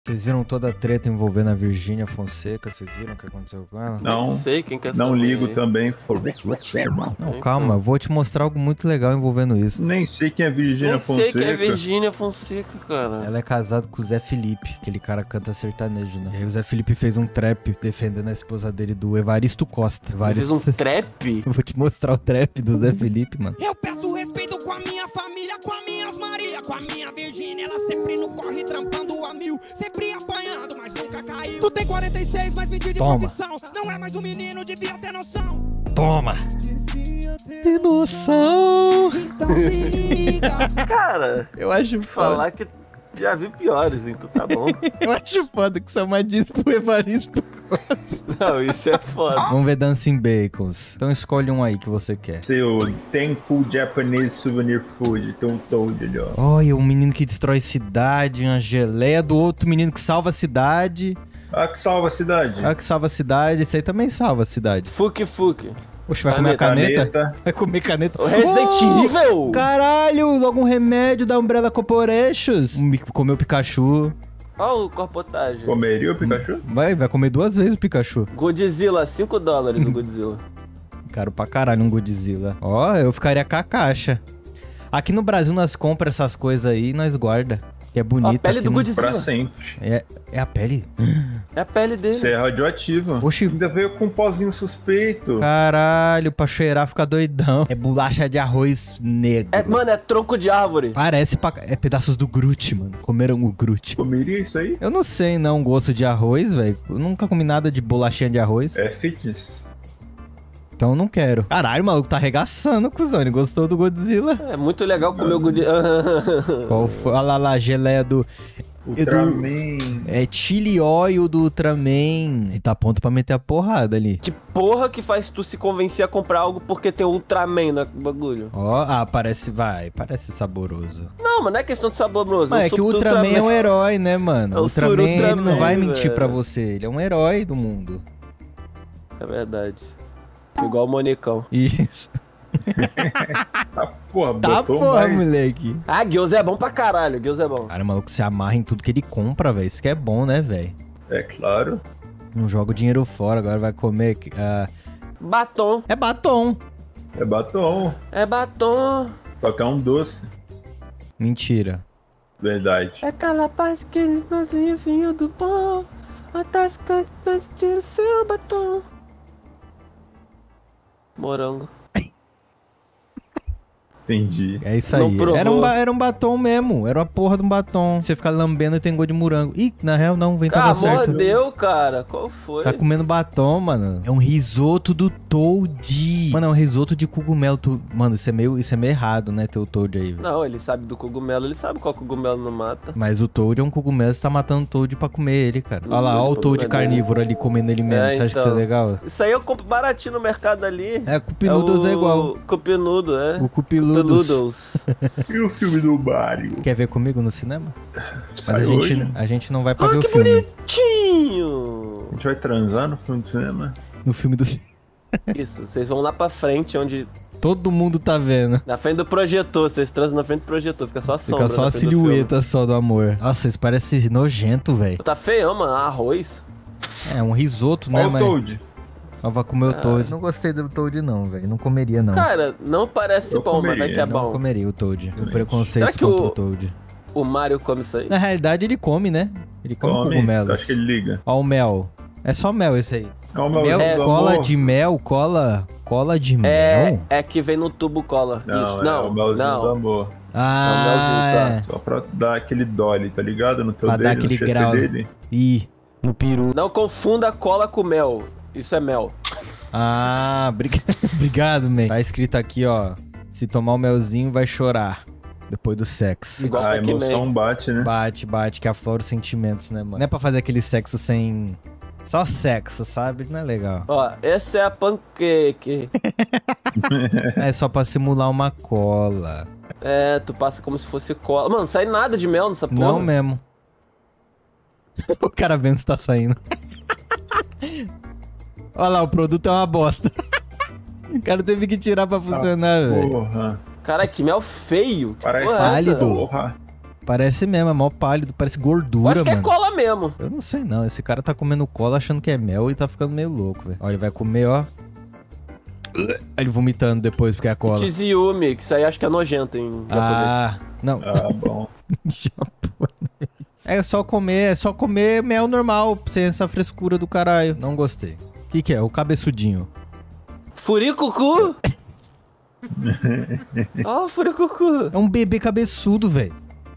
Vocês viram toda a treta envolvendo a Virgínia Fonseca? Vocês viram o que aconteceu com ela? Não sei quem quer não saber ligo aí. também. Não, calma, eu vou te mostrar algo muito legal envolvendo isso. Nem sei quem é Virgínia Nem Fonseca. sei quem é Virgínia Fonseca, cara. Ela é casada com o Zé Felipe, aquele cara que canta sertanejo, né? E aí o Zé Felipe fez um trap defendendo a esposa dele, do Evaristo Costa. Fez um trap? Eu vou te mostrar o trap do Zé Felipe, mano. Eu peço respeito com a minha família, com a minhas Maria, com a minha Virgínia. Ela sempre no corre, trampando a mil, sempre apanhando, mas nunca caiu. Tu tem 46, mas vídeo de profissão. Não é mais um menino, devia ter noção. Toma! Tem noção! Então se liga. Cara, Eu acho falar que já vi piores, então tá bom. Eu acho foda que isso é uma diz pro Evaristo. Não, isso é foda. Vamos ver Dancing Bacons. Então escolhe um aí que você quer. Seu Tenku Japanese Souvenir Food. Tem um Toad ali, ó. Olha, um menino que destrói cidade, uma geleia do outro menino que salva a cidade. Ah, que salva a cidade. Ah, que salva a cidade. Esse aí também salva a cidade. Fuque. Oxe, vai comer caneta? Vai comer caneta. O Resident Evil! Caralho, logo um remédio da Umbrella Corporations. Comeu o Pikachu. Olha o corpotagem. Comeria o Pikachu? Vai comer 2 vezes o Pikachu. Godzilla, $5 o Godzilla. Caro pra caralho um Godzilla. Ó, eu ficaria com a caixa. Aqui no Brasil nós compramos essas coisas aí e nós guarda. Que é bonito. A pele aqui do no... Godzilla. Pra sempre. É a pele? É a pele dele. Você é radioativo. Oxi. Ainda veio com um pozinho suspeito. Caralho, pra cheirar fica doidão. É bolacha de arroz negro. Mano, é tronco de árvore. Parece é pedaços do Groot, mano. Comeram o Groot. Comeria isso aí? Eu não sei não, gosto de arroz, velho. Eu nunca comi nada de bolachinha de arroz. É fitness. Então eu não quero. Caralho, o maluco tá arregaçando, cuzão. Ele gostou do Godzilla. É muito legal comer o Godzilla. Qual foi? Olha lá, a geleia do... Ultraman. É chili oil do Ultraman. Ele tá pronto pra meter a porrada ali. Que porra que faz tu se convencer a comprar algo porque tem Ultraman no bagulho? Ó, parece saboroso. Não, mas não é questão de saboroso. Mas é que o Ultraman é um herói, né, mano? É o O Ultraman, ele não Ultraman, vai mentir velho. pra você. Ele é um herói do mundo. É verdade. Igual o Monicão. Isso. Ah, porra, Tá, botou porra, mais. moleque. Ah, Gyoza é bom pra caralho. Gyoza é bom. Cara, o maluco se amarra em tudo que ele compra, velho. Isso que é bom, né, velho? É claro. Não joga o dinheiro fora, agora vai comer... Batom. É batom. É batom. É batom. Só que é um doce. Mentira. Verdade. É aquela parte que ele cozinha vinho do pão. Atascante, tira o seu batom. Morango. Entendi. É isso Não aí. provou. Era um batom mesmo. Era uma porra de um batom. Você fica lambendo e tem gosto de morango. Ih, na real não, vem tava certo. Mordeu, cara. Qual foi? Tá comendo batom, mano. É um risoto do Toad. Mano, é um risoto de cogumelo. Mano, isso é meio errado, né? Ter o Toad aí, velho. Não, ele sabe do cogumelo. Ele sabe qual cogumelo não mata. Mas o Toad é um cogumelo, você tá matando o Toad pra comer ele, cara. Olha lá, olha o Toad carnívoro ali comendo ele mesmo. Você acha que isso é legal? Isso aí eu compro baratinho no mercado ali. É, Cup Noodles é igual. Cup Noodle, é. O Cup Noodles. E o filme do Mario? Quer ver comigo no cinema? Sai Mas hoje? a gente não vai pra ver o que filme. bonitinho! A gente vai transar no filme do cinema? No filme do Isso, vocês vão lá pra frente, onde... Todo mundo tá vendo. Na frente do projetor, vocês transam na frente do projetor, fica só a sombra. Fica só na a frente do filme. silhueta só do amor. Nossa, isso parece nojento, velho. Tá feião, mano, arroz. É um risoto, né, Olha o mas... Toad. Eu vou comer o Toad. Não gostei do Toad não, velho. Não comeria, não. Cara, não parece Eu bom, mas vai comeria, que é Não bom. comeria o Toad. O Será preconceito que contra o- o Toad. O Mario come isso aí? Na realidade, ele come, né? Ele come Come. Você cogumelos. acha que ele liga? Ó o mel. É só mel esse aí. É o Mel, melzinho do cola amor? de mel, cola de mel? É que vem no tubo cola. Não, Isso, é não, o melzinho do não. amor. Ah, melzinho, é. Só pra dar aquele dolly, tá ligado? No teu Pra dar dedo, aquele no chest grau. dele. Ih, no peru. Não confunda cola com mel. Isso é mel. Ah, obrigado, man. Tá escrito aqui, ó. Se tomar o melzinho, vai chorar. Depois do sexo. Igual A Pac-Man. emoção bate, né? Bate, que aflora os sentimentos, né, mano? Não é pra fazer aquele sexo sem... Só sexo, sabe? Não é legal. Ó, essa é a pancake. É só pra simular uma cola. É, tu passa como se fosse cola. Mano, sai nada de mel nessa porra. Não mesmo. O cara vendo se tá saindo. Olha lá, o produto é uma bosta. O cara teve que tirar pra funcionar, velho. Porra. Cara, que mel feio. Que Parece porra é essa? pálido. Porra. Parece mesmo, é mó pálido, parece Eu gordura, acho que é mano. cola mesmo. Eu não sei não, esse cara tá comendo cola achando que é mel e tá ficando meio louco, velho. Ó, ele vai comer, ó. Ele vomitando depois porque é cola. Tiziyumi, que isso aí acho que é nojento em japonês. Ah, não. Ah, bom. Japonês. É só comer mel normal, sem essa frescura do caralho. Não gostei. O que é? O cabeçudinho. Furicucu? Ó, furicucu. É um bebê cabeçudo, velho.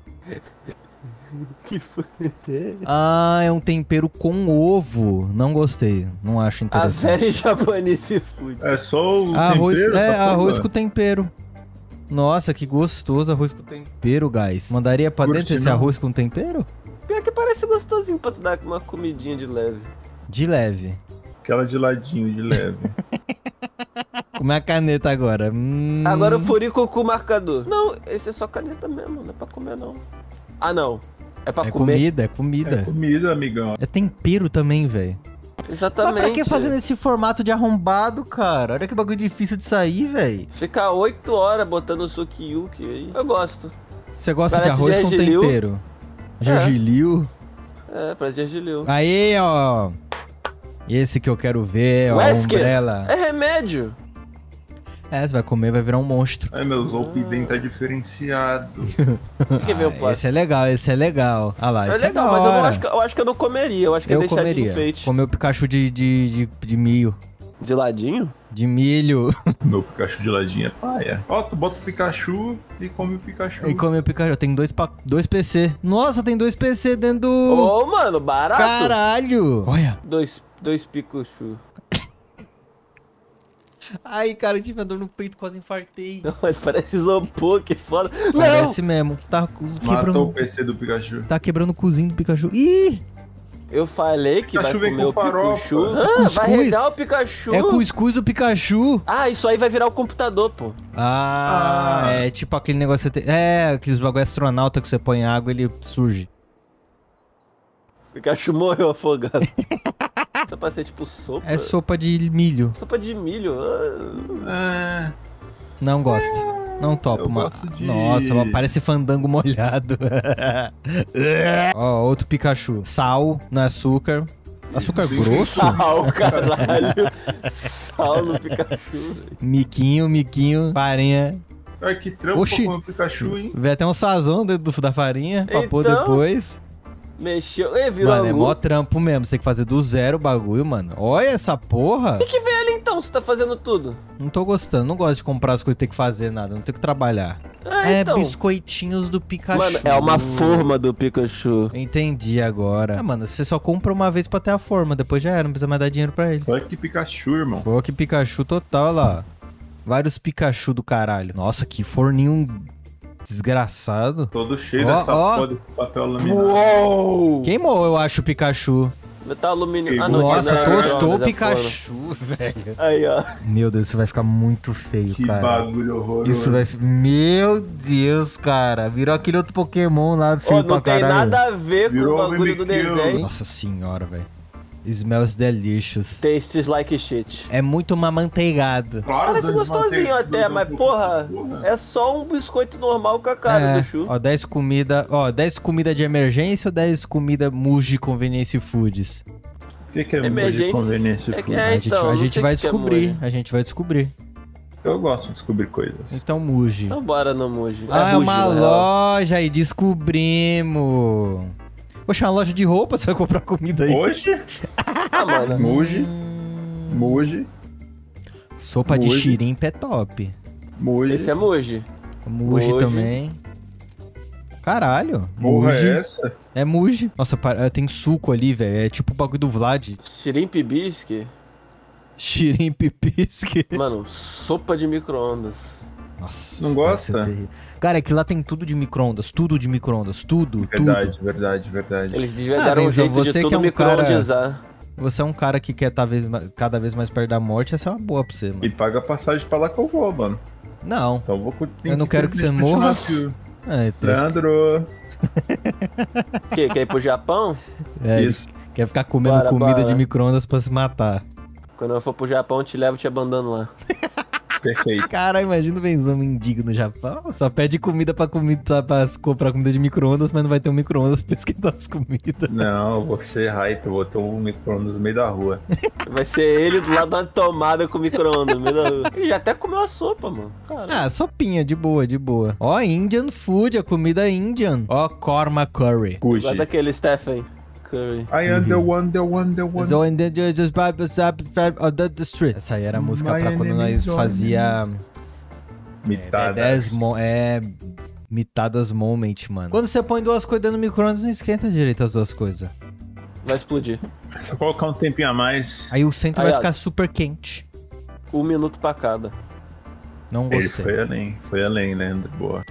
Ah, é um tempero com ovo. Não gostei. Não acho A série interessante. japonesa food. É só o Arroz, tempero? essa porra? arroz com tempero. Nossa, que gostoso arroz com tempero, guys. Mandaria pra Curte, dentro esse não? arroz com tempero? Pior que parece gostosinho pra tu dar uma comidinha de leve. De leve. Aquela de ladinho, de leve. Comer a caneta agora. Agora o furicucu marcador. Não, esse é só caneta mesmo, não é pra comer não. Ah, não. É pra É comer. comida, é É comida. comida, amigão. É tempero também, velho. Exatamente. Mas pra que fazer nesse formato de arrombado, cara? Olha que bagulho difícil de sair, velho. Ficar 8 horas botando o sukiyuki aí. Eu gosto. Você gosta de Parece arroz com gergelim. tempero? Gergelim? É, parece gergelim. Aí, ó. Esse que eu quero ver, ó. Wesker, Umbrella. é remédio. É, você vai comer, vai virar um monstro. Ai, meu Zolpidem tá diferenciado. Quer ver o plástico? Esse é legal, esse é legal. Ah lá, É esse legal, é da mas eu, não hora. acho que eu não comeria. Eu acho que eu Eu deixaria de comeria. enfeite. Comer o Pikachu de milho. De ladinho? De milho. Meu Pikachu de ladinho é paia. Ó, tu bota o Pikachu e come o Pikachu. E come o Pikachu. Tem dois PC. Nossa, tem 2 PC dentro do... Ô, mano, barato. Caralho! Olha. Dois Pikachu. Ai, cara, eu tive dor no peito, quase infartei. Olha, parece isopor, que foda. Parece mesmo. Tá Matou o quebrando... PC do Pikachu. Tá quebrando o cozinho do Pikachu. Ih! Eu falei que vai Pikachu vem comer com o farofa. Pikachu. Cuscuz? Vai regar o Pikachu. É cuscuz do Pikachu. Ah, isso aí vai virar o computador, pô. Ah, Ah. é tipo aquele negócio... aqueles bagulho astronauta que você põe em água e ele surge. O Pikachu morreu afogado. Isso pra ser tipo sopa? É sopa de milho. Sopa de milho. É... Não gosto. Não topo, Eu mano. gosto de- Nossa, parece fandango molhado. Ó, outro Pikachu. Sal no açúcar. Açúcar Isso, grosso? Sal, caralho. Sal no Pikachu. Miquinho, farinha. Ai, que trampo Oxi. com o Pikachu, hein? Vê até um sazão dentro da farinha pra pôr Então, depois. Mexeu. Ei, virou Mano, é angu. mó trampo mesmo. Você tem que fazer do zero o bagulho, mano. Olha essa porra. O que vem ali então, se tá fazendo tudo? Não tô gostando. Não gosto de comprar as coisas e ter que fazer nada. Não tenho que trabalhar. Então. Biscoitinhos do Pikachu. Mano, é uma forma do Pikachu. Entendi agora. Ah, mano, você só compra uma vez pra ter a forma. Depois já era. Não precisa mais dar dinheiro pra eles. Olha que Pikachu, irmão. Foi que Pikachu total, olha lá. Vários Pikachu do caralho. Nossa, que forninho desgraçado. Todo cheio Ó, dessa ó. porra de papel laminado. Uou! Queimou, eu acho, o Pikachu. Metal alumínio. Ah, Nossa, não, Nossa, não, não, tostou não, o não, Pikachu, velho. Aí, ó. Meu Deus, isso vai ficar muito feio, Que cara. bagulho horroroso. Isso vai... Meu Deus, cara. Virou aquele outro Pokémon lá, Ó, feio não pra tem caralho. nada a ver com Virou o bagulho do Mimikyu. desenho. Nossa senhora, velho. Smells delicious. Tastes like shit. É muito mamanteigado. Claro, Parece Dante gostosinho Mateus, até, mas porra, é só um biscoito normal com a cara do Chu. Ó, 10 comida, ó, 10 comida de emergência ou 10 comida Muji Convenience Foods? O que é Emergência. de conveniência É que food? é- a gente, então, a não gente sei vai o que é descobrir, Muji. a gente vai descobrir. Eu gosto de descobrir coisas. Então Muji. Então bora no Muji. Ah, é Muji, uma na real. loja e descobrimos. Poxa, uma loja de roupa, você vai comprar comida aí. Hoje, Ah, mano. Muji, Muji, Sopa de Muji. xirimpa é top. Muji. Esse é Muji. Muji Muji. também. Caralho. Porra, Muji. é essa? É Muji. Nossa, tem suco ali, velho. É tipo o bagulho do Vlad. Shrimp bisque. Shrimp pisque. Mano, sopa de micro-ondas. Nossa. Não isso deve gosta? ser terrível. Cara, é que lá tem tudo de micro-ondas. Tudo de micro-ondas. Tudo. Verdade, Tudo. verdade, verdade. Eles deviam Ah, dar um Venzão, jeito você de que é tudo um cara- micro-ondizar. Você é um cara que quer cada vez mais perto da morte. Essa é uma boa pra você, mano. E paga passagem pra lá que eu vou, mano. Não. Então eu vou Eu não quero que você morra. É, Leandro. Que? Quer ir pro Japão? Isso. quer ficar comendo Bora, comida bora. de micro-ondas pra se matar. Quando eu for pro Japão, eu te levo e te abandono lá. Perfeito. Cara, imagina o Benzão mendigo no Japão. Só pede comida pra comprar comida de micro-ondas, mas não vai ter um micro-ondas pra esquentar as comidas. Não, eu vou ser hype, eu vou ter um micro-ondas no meio da rua. Vai ser ele do lado da tomada com micro-ondas no meio da rua. Ele já até comeu a sopa, mano. Caralho. Ah, sopinha, de boa, de boa. Ó, Indian food, a comida Indian. Ó, korma curry. Igual Gucci. daquele Stephen Curry. I am the one. So in the just by the street. Essa aí era a música My pra quando enemy nós is on fazia Mitadas. mitadas moment, mano. Quando você põe duas coisas no micro-ondas, não esquenta direito as duas coisas. Vai explodir. Só colocar um tempinho a mais. Aí o centro Aí, vai ó. ficar super quente. 1 minuto pra cada. Não Ele gostei. foi além, né? Boa.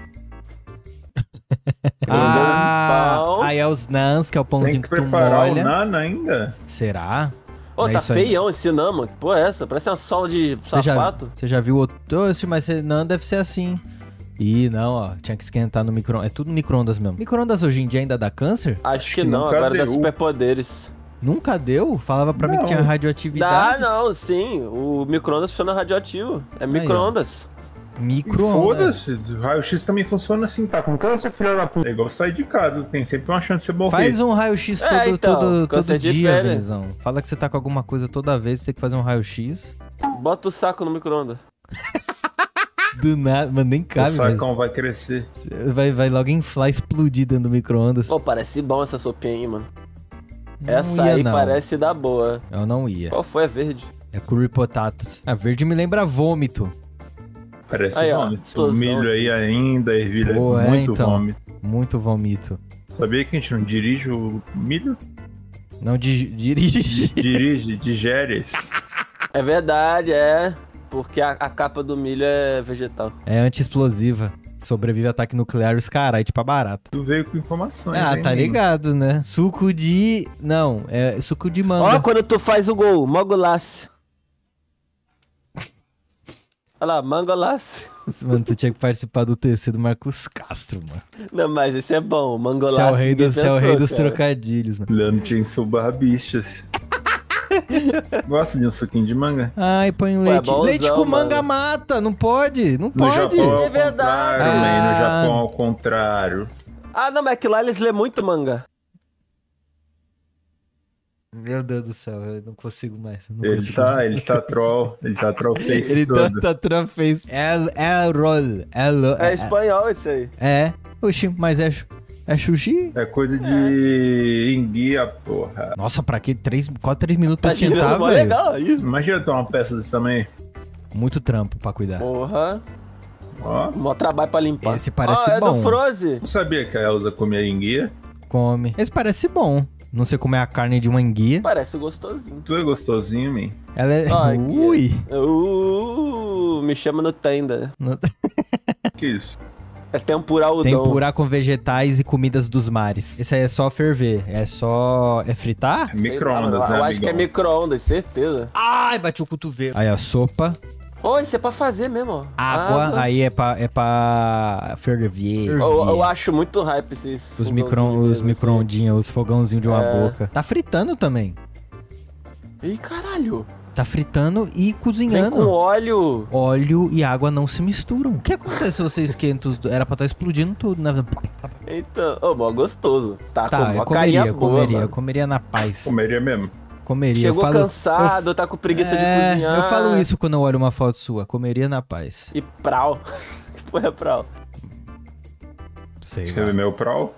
Aí é os nans, que é o Tem pãozinho que que tu preparar o molha. nana ainda. Será? Ô, Não é tá isso aí, feião esse não, mano. Que porra é essa? Parece uma sola de sapato. Você já viu outro? Oxe, mas não deve ser assim. Ih, não, ó. Tinha que esquentar no micro-ondas. É tudo micro-ondas mesmo. Micro-ondas hoje em dia ainda dá câncer? Acho que que não, nunca agora dá deu. superpoderes. Nunca deu? Falava pra mim que Não. tinha Dá, radioatividade. não, sim. O micro-ondas funciona radioativo. É micro-ondas. Micro-ondas. Foda-se, o raio-x também funciona assim, tá? Como que essa filha da puta? É igual sair de casa, tem sempre uma chance de você morrer. Faz um raio-x todo, então, todo câncer de dia, pele. Venzão. Fala que você tá com alguma coisa toda vez, você tem que fazer um raio-x. Bota o saco no micro-ondas. Do nada, mano, nem O cabe, mas sacão vai crescer. vai logo inflar, explodir dentro do micro-ondas. Pô, parece bom essa sopinha aí, mano. Não Essa ia, aí não. parece da boa. Eu não ia. Qual foi? É verde. É curry potatoes. A verde me lembra vômito. Parece Aí, ó, vômito. O explosão, milho aí ainda, ervilha, Pô, é, muito então. vômito. Muito vômito. Sabia que a gente não dirige o milho? Não dirige. Digere esse. É verdade, é. Porque a capa do milho é vegetal. É anti-explosiva. Sobrevive a ataque nuclear e os carai, tipo a barata. Tu veio com informações, Ah, hein, tá menino? ligado, né? Suco de... Não, é suco de Ó, manga. quando tu faz o gol, Mogolasse. Olha lá, Mangolasse. Mano, tu tinha que participar do TC do Marcos Castro, mano. Não, mas esse é bom, Mangolasse. Você é o rei ninguém dos, você é o rei pensou, dos cara. trocadilhos, mano. Leandro tinha que subar bichas. Gosta de um suquinho de manga? Ai, põe é leite. bonzão, Leite com manga mano. mata, não pode, não No pode. Japão ao É verdade. contrário, man. No Ah. Japão ao contrário. Ah, não, mas que lá eles lê muito manga. Meu Deus do céu, eu não consigo mais. eu não Ele consigo. tá troll. Ele tá troll face Ele todo. tá troféu. É rol. É espanhol isso aí. É. Oxi, mas é sushi? É coisa de enguia, porra. Nossa, pra quê? Quase 3 minutos pra Tá girando esquentar, mó velho. legal isso. Imagina ter uma peça desse tamanho. Muito trampo pra cuidar. Porra. Ó. Mó trabalho pra limpar. Esse parece é bom. do Froze. Não sabia que a Elsa comia enguia? Come. Esse parece bom. Não sei comer a carne de uma enguia. Parece gostosinho. Tu é gostosinho, man. Ela é... Ai, Ui. Me chama no tenda. Não- Que isso? É tempura udon. Tempurá com vegetais e comidas dos mares. Esse aí é só ferver. É só... É fritar? É micro-ondas, né, Eu acho que é amigão? micro-ondas, certeza. Ai, bati o cotovelo. Aí, ó, sopa. Ô, isso é pra fazer mesmo, ó. Água. Aí é pra ferver. Eu acho muito hype esses Os fogãozinhos assim. micro-ondinhos, os fogãozinhos de uma É. boca. Tá fritando também. Ih, caralho. Tá fritando e Vem cozinhando. com óleo. Óleo e água não se misturam. O que acontece se você esquenta os... Era pra estar explodindo tudo, né? Então, ô, mó gostoso. Tá, com Tá, uma eu carinha comeria, boa, eu mano. comeria na paz. Comeria mesmo. Comeria. Chegou eu falo, cansado, tá com preguiça de cozinhar. Eu falo isso quando eu olho uma foto sua. Comeria na paz. E prau. Que porra é prau? Sei Quer lá. ver meu prol?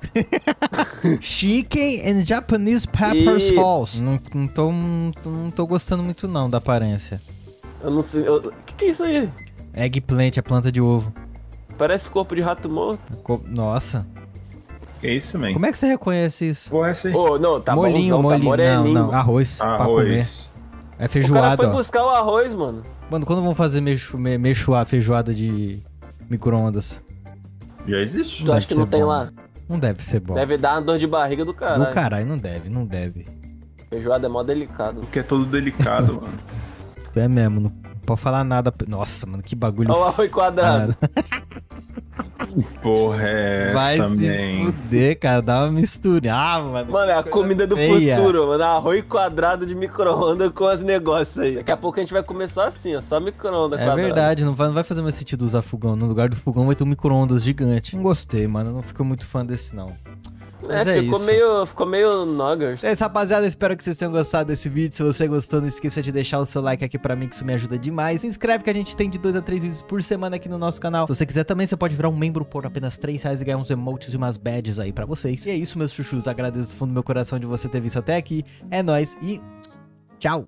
Chicken and Japanese pepper E- sauce. Não tô gostando muito não da aparência. Eu não sei. O que é isso aí? Eggplant, é planta de ovo. Parece corpo de rato morto. Nossa. Que isso, man? Como é que você reconhece isso? Porra, essa aí. Ô, não, tá Molinho, bonzão, tá molinho. moreninho. Não, arroz, pra comer. Arroz. É O cara feijoada, foi ó. buscar o arroz, mano. Mano, quando vão fazer feijoada de micro-ondas? Já existe? Tu Deve acha que ser não tem bom. lá? Não deve ser bom. Deve dar uma dor de barriga do Do caralho. caralho, não deve. Feijoada é mó delicado. Porque é todo delicado, mano. É mesmo, não pode falar nada. Nossa, mano, que bagulho. Olha o arroz quadrado. Porra, é Vai essa, se man? fuder, cara. Dá uma mistura. Ah, mano. Mano, é a coisa comida do feia. futuro, mano. Arroz quadrado de micro-ondas com os negócios aí. Daqui a pouco a gente vai começar assim, ó. Só micro-ondas É quadrado. verdade, não vai fazer mais sentido usar fogão. No lugar do fogão vai ter um micro-ondas gigante. Não gostei, mano. Não fico muito fã desse, não. Mas é isso. Ficou meio nuggers. É isso, rapaziada. Espero que vocês tenham gostado desse vídeo. Se você gostou, não esqueça de deixar o seu like aqui pra mim, que isso me ajuda demais. Se inscreve que a gente tem de 2 a 3 vídeos por semana aqui no nosso canal. Se você quiser também, você pode virar um membro por apenas R$3 e ganhar uns emotes e umas badges aí pra vocês. E é isso, meus chuchus. Agradeço do fundo do meu coração de você ter visto até aqui. É nóis e tchau!